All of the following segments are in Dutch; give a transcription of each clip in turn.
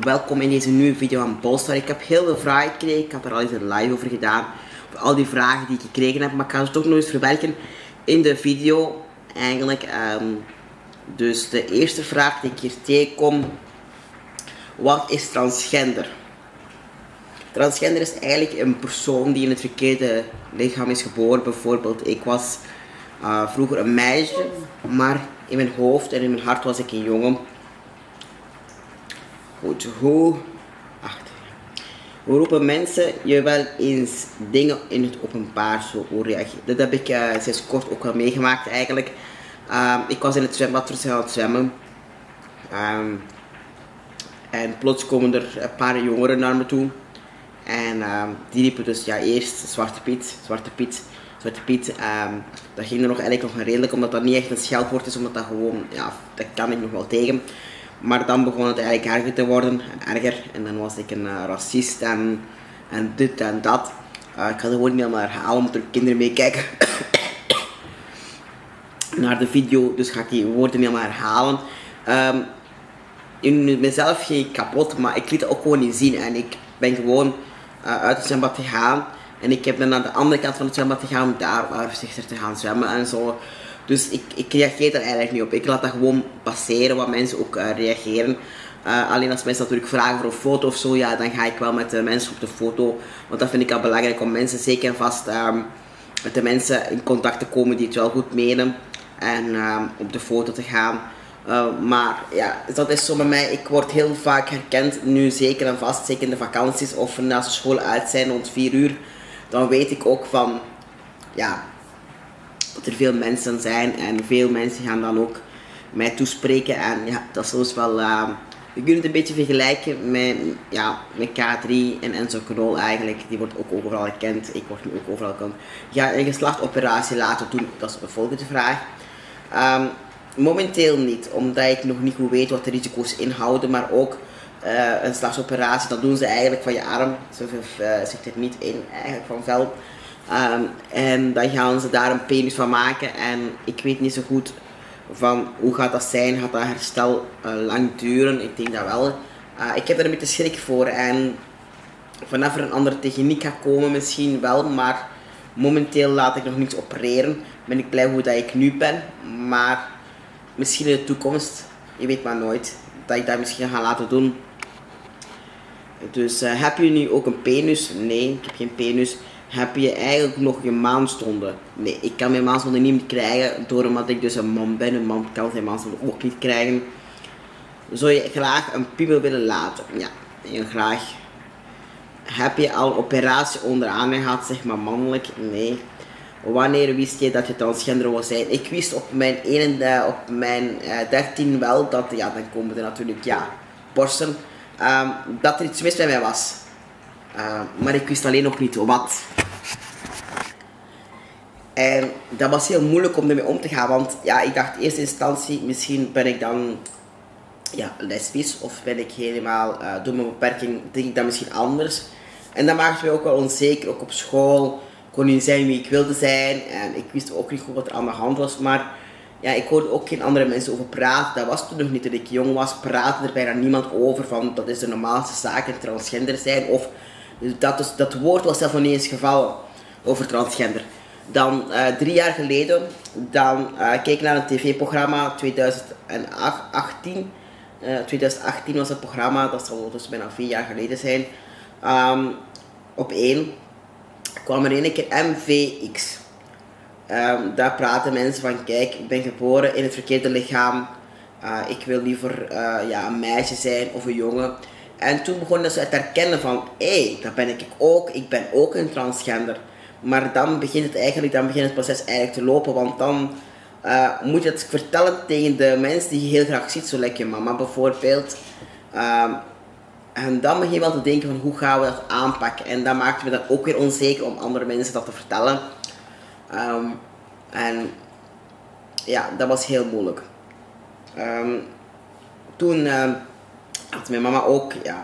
welkom in deze nieuwe video van Polestar. Ik heb heel veel vragen gekregen, ik heb er al eens een live over gedaan. Over al die vragen die ik gekregen heb, maar ik ga ze toch nog eens verwerken in de video. Eigenlijk, dus de eerste vraag die ik hier tegenkom, wat is transgender? Transgender is eigenlijk een persoon die in het verkeerde lichaam is geboren. Bijvoorbeeld, ik was vroeger een meisje, maar in mijn hoofd en in mijn hart was ik een jongen. Goed, hoe roepen mensen je wel eens dingen in het openbaar zo reageren? Dat heb ik sinds kort ook wel meegemaakt eigenlijk. Ik was in het zwembad aan het zwemmen. En plots komen er een paar jongeren naar me toe. En die riepen dus ja eerst Zwarte Piet, Zwarte Piet, Zwarte Piet. Dat ging er nog eigenlijk nog redelijk, omdat dat niet echt een scheldwoord is, omdat dat gewoon, ja, dat kan ik nog wel tegen. Maar dan begon het eigenlijk erger te worden, en erger. En dan was ik een racist en dit en dat. Ik ga het gewoon niet helemaal herhalen, omdat er kinderen meekijken naar de video. Dus ga ik die woorden niet helemaal herhalen. In mezelf ging ik kapot, maar ik liet het ook gewoon niet zien. En ik ben gewoon uit het zwembad gegaan. En ik ben naar de andere kant van het zwembad gegaan om daar voorzichtig te gaan zwemmen en zo. Dus ik reageer daar eigenlijk niet op. Ik laat dat gewoon passeren, wat mensen ook reageren. Alleen als mensen natuurlijk vragen voor een foto of zo, ja, dan ga ik wel met de mensen op de foto. Want dat vind ik al belangrijk om mensen zeker en vast met de mensen in contact te komen die het wel goed menen. En op de foto te gaan. Maar ja, dat is zo bij mij. Ik word heel vaak herkend, nu zeker en vast, zeker in de vakanties of na de school uit zijn rond 4 uur. Dan weet ik ook van, ja, dat er veel mensen zijn en veel mensen gaan dan ook mij toespreken. En ja, dat is soms wel, we kunnen het een beetje vergelijken met, ja, met K3 en Enzo Knol eigenlijk. Die wordt ook overal gekend, ik word nu ook overal gekend. Ga een geslachtoperatie laten doen? Dat is de volgende vraag. Momenteel niet, omdat ik nog niet goed weet wat de risico's inhouden, maar ook een geslachtsoperatie, dat doen ze eigenlijk van je arm, zoveel zit er niet in eigenlijk van vel. En dan gaan ze daar een penis van maken en ik weet niet zo goed van hoe gaat dat zijn, gaat dat herstel lang duren, ik denk dat wel. Ik heb er een beetje schrik voor en vanaf er een andere techniek gaat komen misschien wel, maar momenteel laat ik nog niets opereren. Ben ik blij hoe dat ik nu ben, maar misschien in de toekomst, je weet maar nooit, dat ik dat misschien ga laten doen. Dus heb je nu ook een penis? Nee, ik heb geen penis. Heb je eigenlijk nog je maandstonden? Nee, ik kan mijn maandstonden niet meer krijgen, doordat ik dus een man ben. Een man kan zijn maandstonden ook niet krijgen. Zou je graag een piemel willen laten? Ja, heel graag. Heb je al operatie onderaan gehad, zeg maar mannelijk? Nee. Wanneer wist je dat je transgender wil zijn? Ik wist op mijn 13 wel dat, ja, dan komen er natuurlijk, ja, borsten. Dat er iets mis bij mij was. Maar ik wist alleen nog niet wat. En dat was heel moeilijk om ermee om te gaan, want ja, ik dacht in eerste instantie, misschien ben ik dan, ja, lesbisch of ben ik helemaal, door mijn beperking denk ik dat misschien anders. En dat maakte me ook wel onzeker, ook op school. Ik kon niet zijn wie ik wilde zijn en ik wist ook niet goed wat er aan de hand was, maar ja, ik hoorde ook geen andere mensen over praten. Dat was toen nog niet, toen ik jong was, praatte er bijna niemand over van dat is de normaalste zaak en transgender zijn. Of dat woord was zelf nog niet eens gevallen over transgender. Dan 3 jaar geleden, dan keek ik naar een tv-programma, 2018. 2018 was het programma, dat zal dus bijna 4 jaar geleden zijn. Op 1 kwam er een keer MVX. Daar praten mensen van, kijk, ik ben geboren in het verkeerde lichaam. Ik wil liever ja, een meisje zijn of een jongen. En toen begonnen ze te herkennen van, hé, dat ben ik ook. Ik ben ook een transgender. Maar dan begint het proces eigenlijk te lopen. Want dan moet je het vertellen tegen de mensen die je heel graag ziet. Zo lekker je mama bijvoorbeeld. En dan begin je wel te denken van, hoe gaan we dat aanpakken? En dat maakte me dan ook weer onzeker om andere mensen dat te vertellen. En ja, dat was heel moeilijk. Toen had mijn mama ook, ja,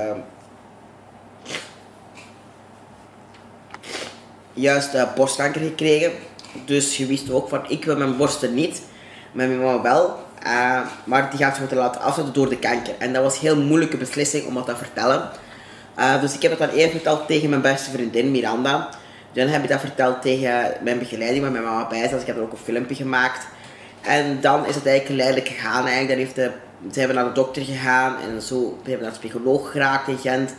juist borstkanker gekregen. Dus je wist ook van, ik wil mijn borsten niet, maar mijn mama wel. maar die gaat zich moeten laten afzetten door de kanker. En dat was een heel moeilijke beslissing om dat te vertellen. Dus ik heb het dan eerst verteld tegen mijn beste vriendin Miranda. Dan heb ik dat verteld tegen mijn begeleiding, waar mijn mama bij zat. Dus ik heb er ook een filmpje gemaakt. En dan is het eigenlijk geleidelijk gegaan. Eigenlijk. Dan zijn we naar de dokter gegaan en zo zijn we naar de psycholoog geraakt in Gent.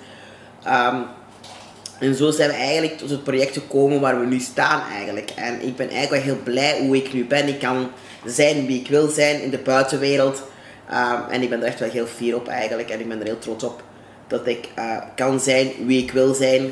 En zo zijn we eigenlijk tot het project gekomen waar we nu staan eigenlijk. En ik ben eigenlijk wel heel blij hoe ik nu ben. Ik kan zijn wie ik wil zijn in de buitenwereld. En ik ben er echt wel heel fier op eigenlijk. En ik ben er heel trots op dat ik kan zijn wie ik wil zijn.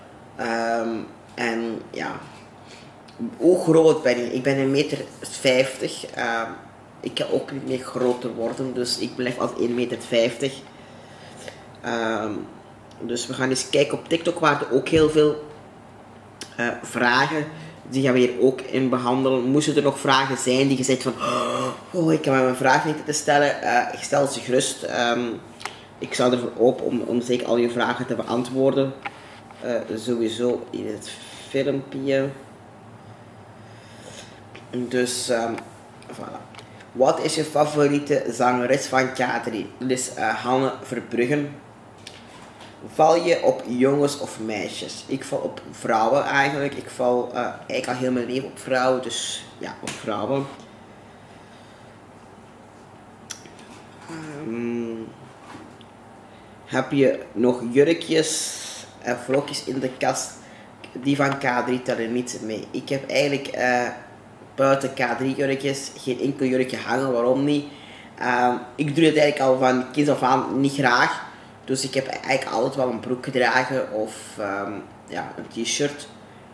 En ja, hoe groot ben ik? Ik ben 1,50 meter. Ik kan ook niet meer groter worden, dus ik blijf als 1,50 meter. Dus we gaan eens kijken. Op TikTok waren er ook heel veel vragen. Die gaan we hier ook in behandelen. Moesten er nog vragen zijn die je zegt van... Oh, ik kan mijn vraag niet te stellen. Stel ze gerust. Ik sta ervoor open om zeker al je vragen te beantwoorden. Sowieso in het filmpje. Dus, voilà. Wat is je favoriete zangeres van K3? Dat is Hanne Verbruggen. Val je op jongens of meisjes? Ik val op vrouwen eigenlijk. Ik val eigenlijk al heel mijn leven op vrouwen. Dus ja, op vrouwen. Heb je nog jurkjes en vlogjes in de kast? Die van K3 tellen niet mee. Ik heb eigenlijk buiten K3 jurkjes geen enkel jurkje hangen. Waarom niet? Ik doe het eigenlijk al van kinds af aan niet graag. Dus ik heb eigenlijk altijd wel een broek gedragen of ja, een t-shirt.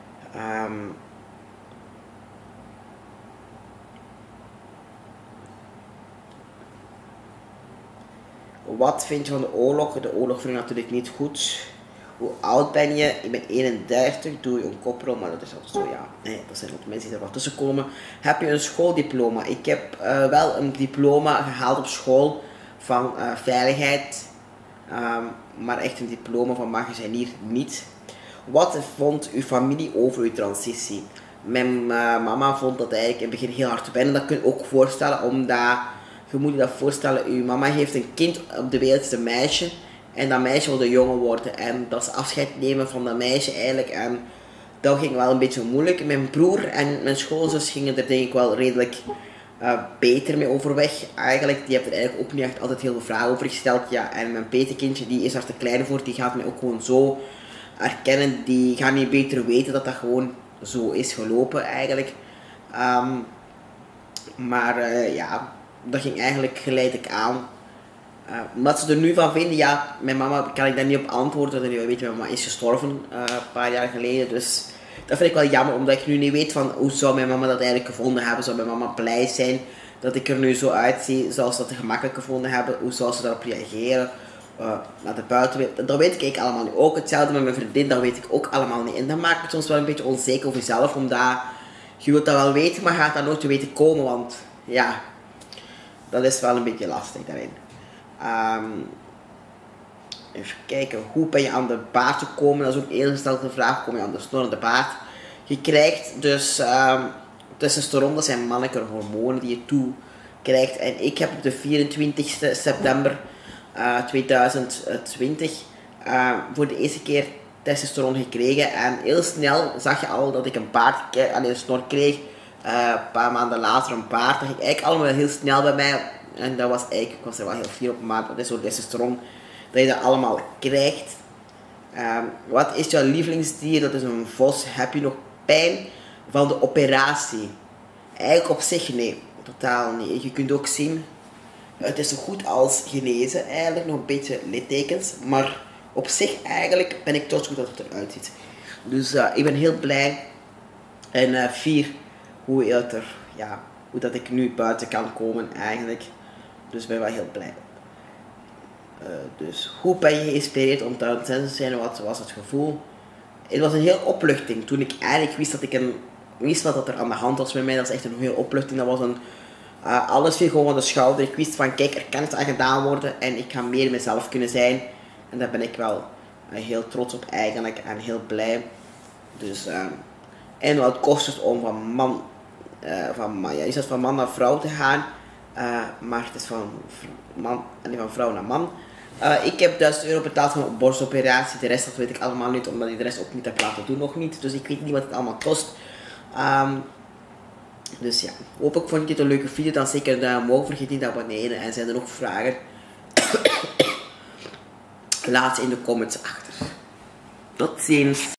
Wat vind je van de oorlog? De oorlog vind ik natuurlijk niet goed. Hoe oud ben je? Ik ben 31, doe je een koprol, maar dat is altijd zo, ja. Nee, er zijn ook mensen die er wat tussen komen. Heb je een schooldiploma? Ik heb wel een diploma gehaald op school van veiligheid. Maar echt een diploma van magazijnier niet. Wat vond uw familie over uw transitie? Mijn mama vond dat eigenlijk in het begin heel hard te wennen. Dat kun je ook voorstellen, omdat... Je moet je dat voorstellen, uw mama heeft een kind op de wereld, is een meisje. En dat meisje wilde jongen worden. En dat is afscheid nemen van dat meisje eigenlijk. En dat ging wel een beetje moeilijk. Mijn broer en mijn schoonzus gingen er denk ik wel redelijk beter mee overweg. Eigenlijk, die hebben er eigenlijk ook niet echt altijd heel veel vragen over gesteld. Ja, en mijn petekindje, die is er te klein voor. Die gaat mij ook gewoon zo erkennen. Die gaat niet beter weten dat dat gewoon zo is gelopen eigenlijk. Ja, dat ging eigenlijk geleidelijk aan. Wat ze er nu van vinden, ja, mijn mama kan ik daar niet op antwoorden. Weet je, mijn mama is gestorven een paar jaar geleden. Dus dat vind ik wel jammer, omdat ik nu niet weet van hoe zou mijn mama dat eigenlijk gevonden hebben. Zou mijn mama blij zijn dat ik er nu zo uitzie, zoals ze dat gemakkelijk gevonden hebben. Hoe zou ze daarop reageren? Naar de buitenwereld. Dat weet ik eigenlijk allemaal niet. Ook hetzelfde met mijn vriendin, dat weet ik ook allemaal niet. En dat maakt me soms wel een beetje onzeker over jezelf, omdat je wilt dat wel weten, maar gaat dat nooit te weten komen. Want ja, dat is wel een beetje lastig daarin. Even kijken, hoe ben je aan de baard gekomen? Dat is ook een heel gestelde vraag. Kom je aan de snorrende baard? Je krijgt dus testosteron, dat zijn mannelijke hormonen die je toe krijgt. En ik heb op de 24 september 2020 voor de eerste keer testosteron gekregen. En heel snel zag je al dat ik een snor kreeg. Een paar maanden later een baard. Dat ging eigenlijk allemaal heel snel bij mij. En dat was eigenlijk, ik was er wel heel fier op, maar dat is zo testosteron dat je dat allemaal krijgt. Wat is jouw lievelingsdier? Dat is een vos. Heb je nog pijn van de operatie? Eigenlijk op zich nee, totaal niet. Je kunt ook zien, het is zo goed als genezen, eigenlijk nog een beetje littekens, maar op zich eigenlijk ben ik trots hoe dat het eruit ziet. Dus ik ben heel blij en fier hoe dat ik nu buiten kan komen eigenlijk. Dus ik ben wel heel blij. Dus hoe ben je geïnspireerd om te zijn? Wat was het gevoel? Het was een heel opluchting toen ik eigenlijk wist wat er aan de hand was met mij. Dat was echt een heel opluchting. Dat was alles viel gewoon van de schouder. Ik wist van kijk, er kan iets aan gedaan worden en ik ga meer mezelf kunnen zijn. En daar ben ik wel heel trots op eigenlijk en heel blij. Dus, en wat kost het om van man naar vrouw te gaan? maar het is van vrouw naar man. Ik heb €1000 betaald voor een borstoperatie. De rest dat weet ik allemaal niet, omdat ik de rest ook niet heb laten doen, nog niet. Dus ik weet niet wat het allemaal kost. Dus ja, hopelijk vond je dit een leuke video. Dan zeker een duim omhoog, vergeet niet te abonneren. En zijn er nog vragen? Laat ze in de comments achter. Tot ziens.